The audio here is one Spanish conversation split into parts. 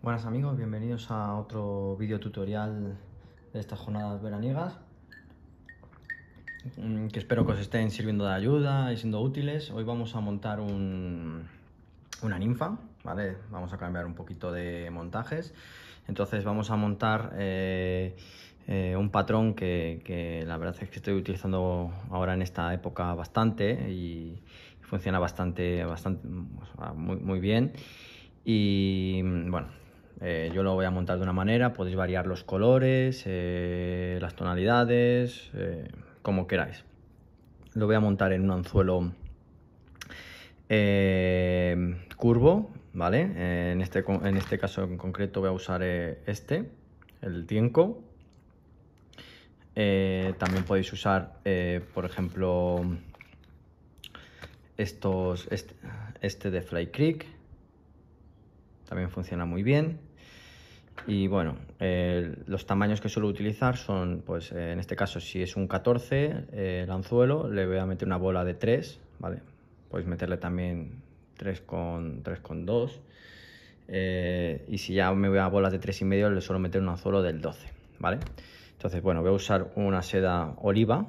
Buenas amigos, bienvenidos a otro vídeo tutorial de estas jornadas veraniegas, que espero que os estén sirviendo de ayuda y siendo útiles. Hoy vamos a montar una ninfa, ¿vale? Vamos a cambiar un poquito de montajes. Entonces vamos a montar un patrón que la verdad es que estoy utilizando ahora en esta época bastante y funciona bastante muy bien. Y bueno, yo lo voy a montar de una manera, podéis variar los colores, las tonalidades, como queráis. Lo voy a montar en un anzuelo curvo, ¿vale? En este caso en concreto voy a usar el Tienco. También podéis usar, por ejemplo, este de Fly Creek. También funciona muy bien. Y bueno, los tamaños que suelo utilizar son, pues en este caso, si es un 14 el anzuelo, le voy a meter una bola de 3, ¿vale? Podéis meterle también 3,2. Y si ya me voy a bolas de 3,5, le suelo meter un anzuelo del 12, ¿vale? Entonces, bueno, voy a usar una seda oliva.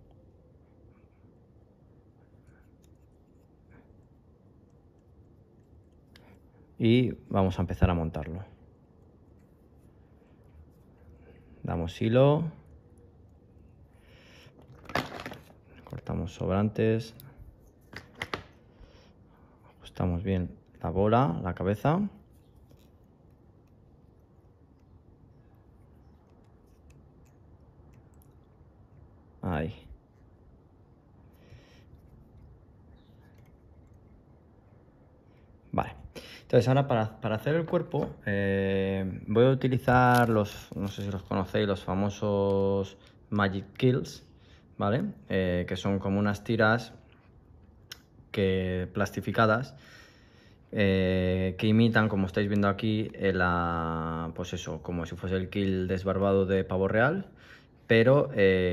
Y vamos a empezar a montarlo. Damos hilo, cortamos sobrantes, ajustamos bien la bola, la cabeza. Ahí. Vale. Entonces ahora para hacer el cuerpo voy a utilizar no sé si los conocéis, los famosos Magic Kills, ¿vale? Que son como unas tiras plastificadas que imitan, como estáis viendo aquí, pues eso, como si fuese el kill desbarbado de pavo real, pero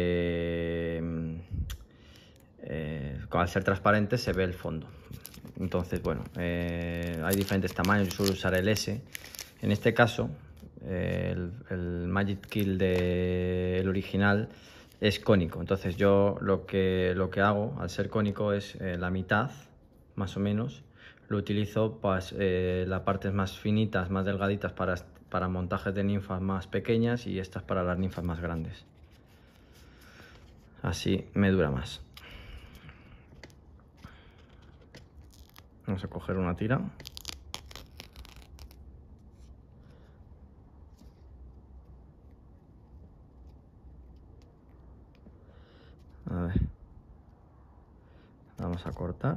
al ser transparente se ve el fondo. Entonces, bueno, hay diferentes tamaños, yo suelo usar el S. En este caso, el Magic Kill del original es cónico. Entonces yo lo que hago, al ser cónico, es la mitad, más o menos, lo utilizo pues, las partes más finitas, más delgaditas para montajes de ninfas más pequeñas y estas para las ninfas más grandes. Así me dura más. Vamos a coger una tira. A ver. Vamos a cortar.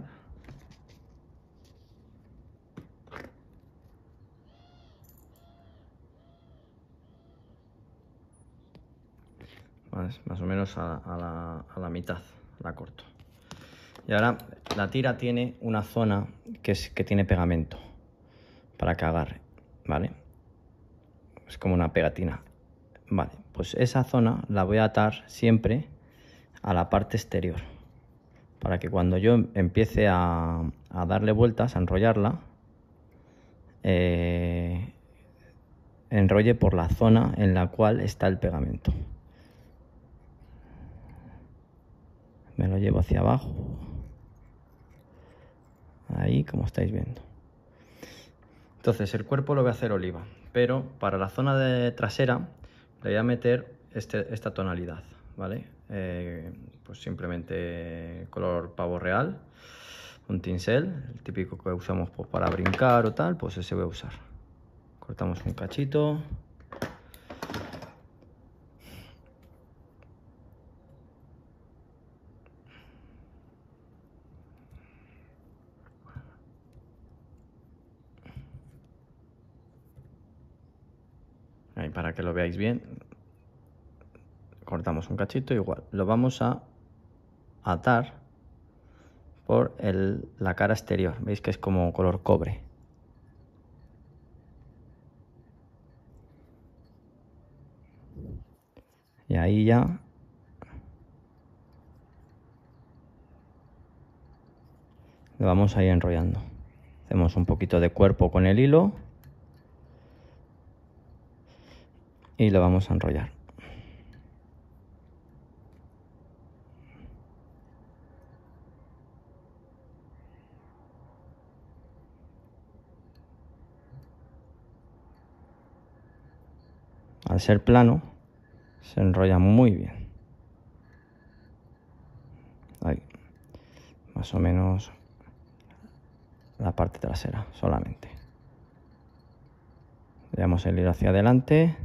Más o menos a la mitad la corto. Y ahora la tira tiene una zona que tiene pegamento para que agarre, ¿vale? Es como una pegatina. Vale, pues esa zona la voy a atar siempre a la parte exterior, para que cuando yo empiece a darle vueltas, a enrollarla, enrolle por la zona en la cual está el pegamento. Me lo llevo hacia abajo, ahí, como estáis viendo. Entonces el cuerpo lo voy a hacer oliva, pero para la zona trasera le voy a meter esta tonalidad, ¿vale? Pues simplemente color pavo real, un tinsel, el típico que usamos pues, para brincar o tal, pues ese voy a usar. Cortamos un cachito. Ahí, para que lo veáis bien, cortamos un cachito igual. Lo vamos a atar por la cara exterior. Veis que es como color cobre. Y ahí ya lo vamos a ir enrollando. Hacemos un poquito de cuerpo con el hilo. y lo vamos a enrollar. Al ser plano, se enrolla muy bien. Ahí, más o menos la parte trasera solamente. Llevamos el hilo hacia adelante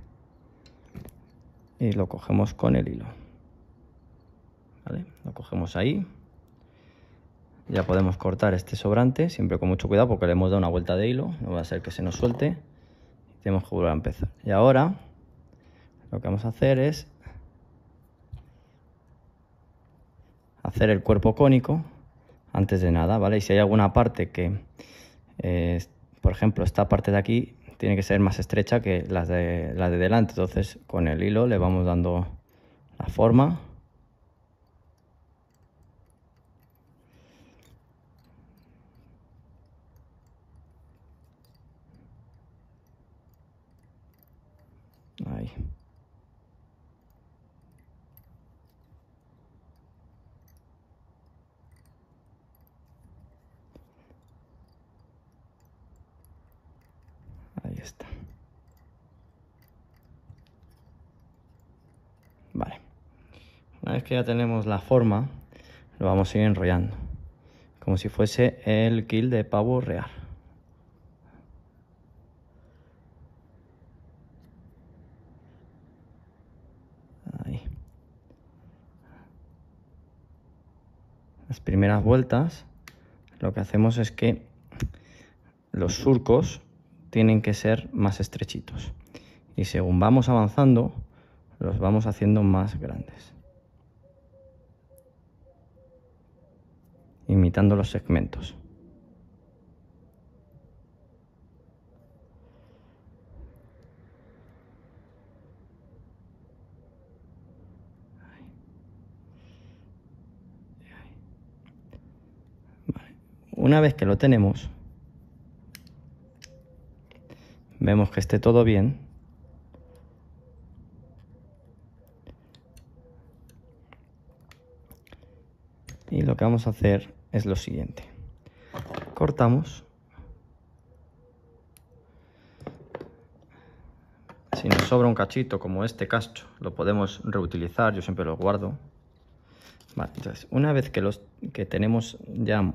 y lo cogemos con el hilo. ¿Vale? Lo cogemos ahí. Ya podemos cortar este sobrante, siempre con mucho cuidado porque le hemos dado una vuelta de hilo, no va a ser que se nos suelte. Tenemos que volver a empezar. Y ahora lo que vamos a hacer es hacer el cuerpo cónico antes de nada, ¿vale? Y si hay alguna parte que, por ejemplo, esta parte de aquí tiene que ser más estrecha que la de delante, entonces con el hilo le vamos dando la forma. Ahí. Ahí está. Vale. Una vez que ya tenemos la forma, lo vamos a ir enrollando, como si fuese el kil de pavo real. Ahí. Las primeras vueltas, lo que hacemos es que los surcos tienen que ser más estrechitos. Y según vamos avanzando, los vamos haciendo más grandes, imitando los segmentos. Vale. Una vez que lo tenemos, vemos que esté todo bien. Y lo que vamos a hacer es lo siguiente. Cortamos. Si nos sobra un cachito como este cacho, lo podemos reutilizar, yo siempre lo guardo. Vale, entonces, una vez que tenemos ya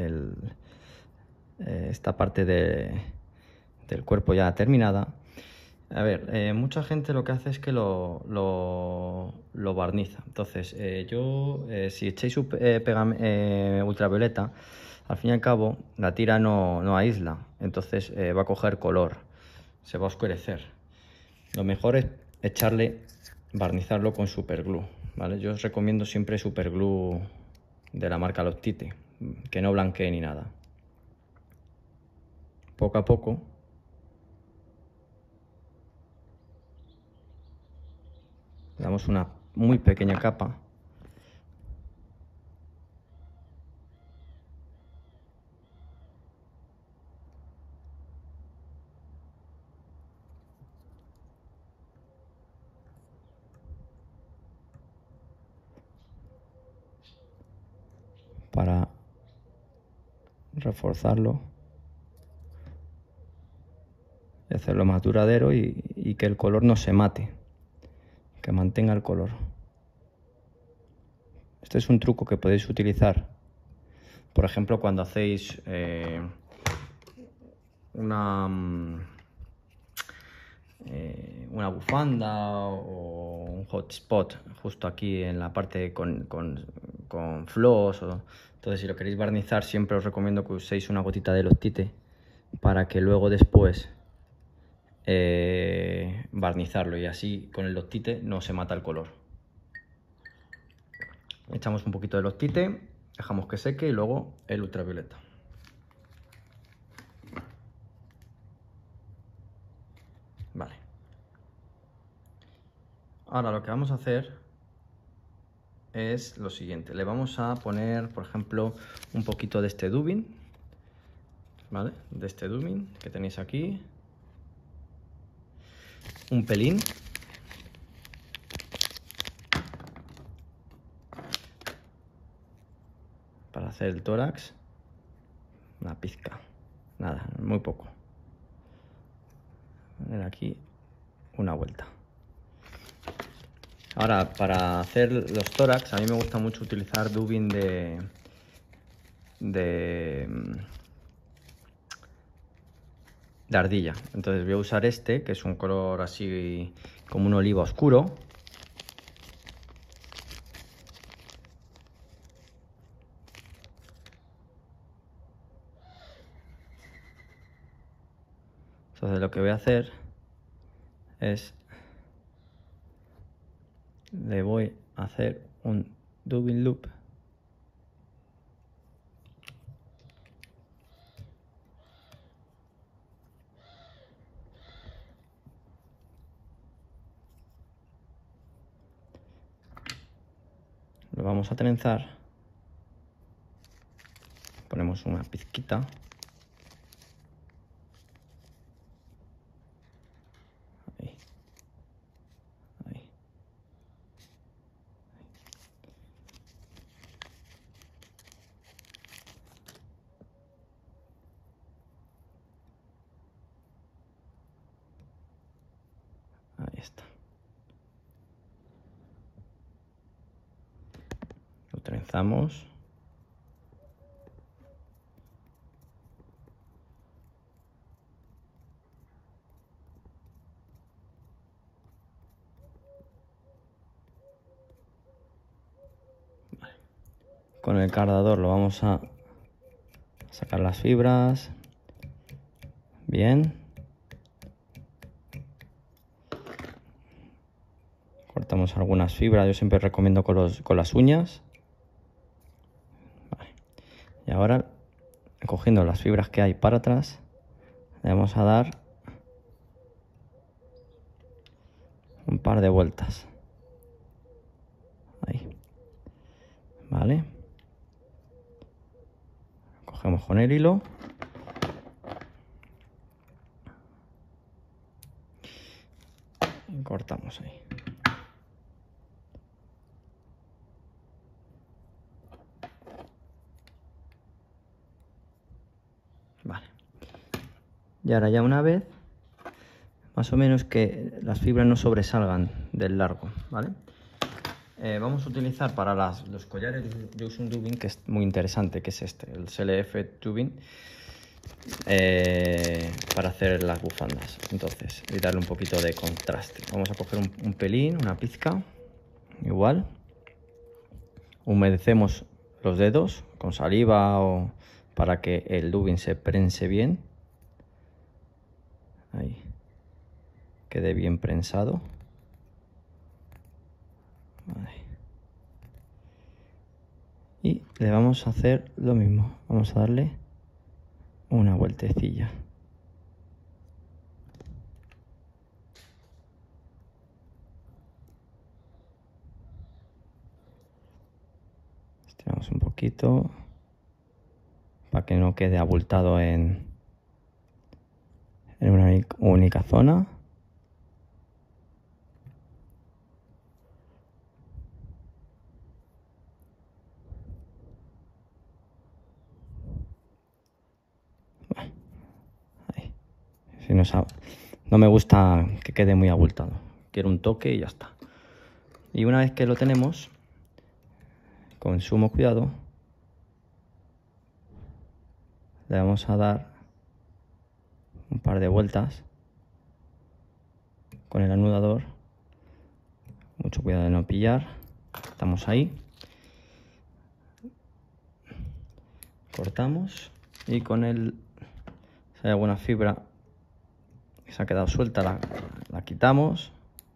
esta parte del cuerpo ya terminada, a ver, mucha gente lo que hace es que lo barniza. Entonces, si echáis ultravioleta, al fin y al cabo la tira no aísla, entonces va a coger color, se va a oscurecer. Lo mejor es barnizarlo con superglue, ¿vale? Yo os recomiendo siempre superglue de la marca Loctite, que no blanquee ni nada. Poco a poco damos una muy pequeña capa para reforzarlo y hacerlo más duradero y que el color no se mate, que mantenga el color. Este es un truco que podéis utilizar, por ejemplo, cuando hacéis una bufanda o un hotspot justo aquí en la parte con floss. Entonces, si lo queréis barnizar, siempre os recomiendo que uséis una gotita de Loctite para que luego después barnizarlo, y así con el Loctite no se mata el color. Echamos un poquito de Loctite, dejamos que seque y luego el ultravioleta. Vale. Ahora lo que vamos a hacer es lo siguiente. Le vamos a poner, por ejemplo, un poquito de este dubbing, ¿vale? De este dubbing que tenéis aquí. Un pelín, hacer el tórax, una pizca, nada, muy poco. Poner aquí una vuelta. Ahora, para hacer los tórax, a mí me gusta mucho utilizar dubbing de ardilla. Entonces voy a usar este, que es un color así como un oliva oscuro. Entonces lo que voy a hacer es, le voy a hacer un dubbing loop. Lo vamos a trenzar. Ponemos una pizquita. Ahí. Ahí. Ahí está. Lo trenzamos. Vale. Con el cardador lo vamos a sacar las fibras. Bien. Cortamos algunas fibras, yo siempre recomiendo con las uñas. Vale. Y ahora, cogiendo las fibras que hay para atrás, le vamos a dar un par de vueltas. Ahí. Vale. Cogemos con el hilo. Y cortamos ahí. Vale. Y ahora ya una vez, más o menos que las fibras no sobresalgan del largo, ¿vale? Vamos a utilizar para los collares, yo uso un dubbing que es muy interesante, que es este, el CLF dubbing, para hacer las bufandas. Entonces, voy a darle un poquito de contraste. Vamos a coger un pelín, una pizca, igual. Humedecemos los dedos con saliva o para que el dubbing se prense bien. Ahí. Quede bien prensado. Ahí. Y le vamos a hacer lo mismo. Vamos a darle una vueltecilla. Estiramos un poquito para que no quede abultado en una única zona. Ahí. Si no me gusta que quede muy abultado, quiero un toque y ya está. Y una vez que lo tenemos, con sumo cuidado, le vamos a dar un par de vueltas con el anudador. Mucho cuidado de no pillar. Estamos ahí. Cortamos y con si hay alguna fibra que se ha quedado suelta, la quitamos.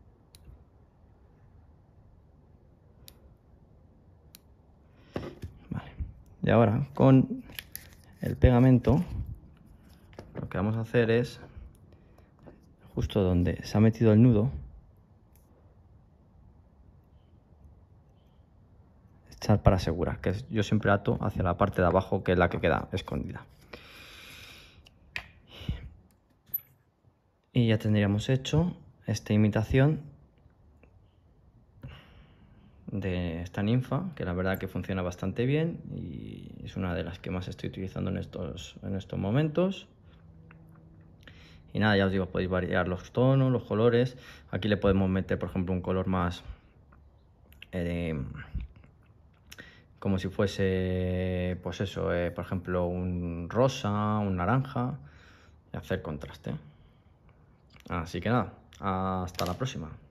Vale. Y ahora con el pegamento lo que vamos a hacer es, justo donde se ha metido el nudo, echar para asegurar, que yo siempre ato hacia la parte de abajo, que es la que queda escondida. Y ya tendríamos hecho esta imitación de esta ninfa, que la verdad que funciona bastante bien y es una de las que más estoy utilizando en estos momentos. Y nada, ya os digo, podéis variar los tonos, los colores. Aquí le podemos meter, por ejemplo, un color más como si fuese, pues eso, por ejemplo, un rosa, un naranja, y hacer contraste. Así que nada, hasta la próxima.